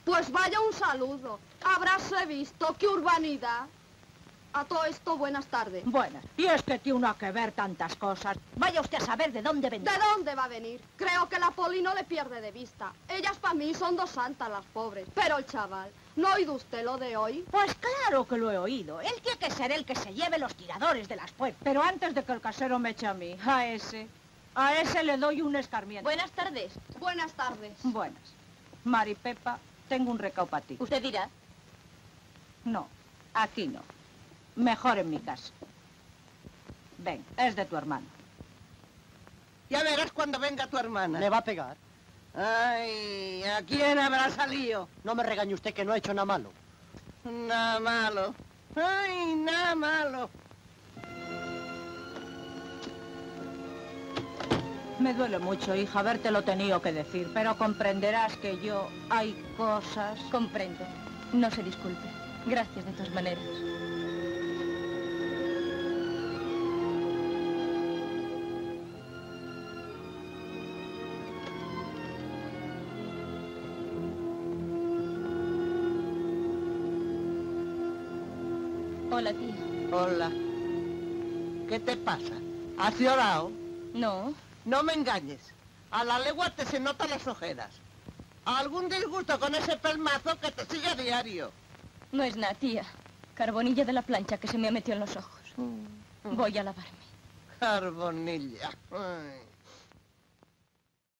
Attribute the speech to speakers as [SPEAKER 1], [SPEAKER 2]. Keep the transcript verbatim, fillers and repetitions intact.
[SPEAKER 1] Pues vaya un saludo. Habráse visto, qué urbanidad. A todo esto, buenas tardes.
[SPEAKER 2] Buenas. Y es que tiene uno que ver tantas cosas. Vaya usted a saber de dónde vendrá.
[SPEAKER 1] ¿De dónde va a venir? Creo que la Poli no le pierde de vista. Ellas para mí son dos santas, las pobres. Pero el chaval, ¿no ha oído usted lo de hoy?
[SPEAKER 2] Pues claro que lo he oído. Él tiene que ser el que se lleve los tiradores de las puertas. Pero antes de que el casero me eche a mí, a ese, a ese le doy un escarmiento.
[SPEAKER 3] Buenas tardes.
[SPEAKER 1] Buenas tardes.
[SPEAKER 2] Buenas. Mari Pepa, tengo un recao para ti.
[SPEAKER 3] ¿Usted dirá?
[SPEAKER 2] No, aquí no. Mejor en mi casa. Ven, es de tu hermano.
[SPEAKER 4] Ya verás cuando venga tu hermana.
[SPEAKER 5] ¿Le va a pegar?
[SPEAKER 4] Ay, ¿a quién habrá salido?
[SPEAKER 5] No me regañe usted que no ha hecho nada malo.
[SPEAKER 4] Nada malo. Ay, nada malo.
[SPEAKER 2] Me duele mucho, hija, habértelo tenido que decir, pero comprenderás que yo... hay cosas...
[SPEAKER 3] Comprendo. No se disculpe. Gracias de todas maneras. Hola, tía.
[SPEAKER 4] Hola. ¿Qué te pasa? ¿Has llorado?
[SPEAKER 3] No.
[SPEAKER 4] No me engañes. A la legua te se notan las ojeras. ¿Algún disgusto con ese pelmazo que te sigue a diario?
[SPEAKER 3] No es nada, tía. Carbonilla de la plancha que se me ha metido en los ojos. Voy a lavarme.
[SPEAKER 4] Carbonilla. Ay.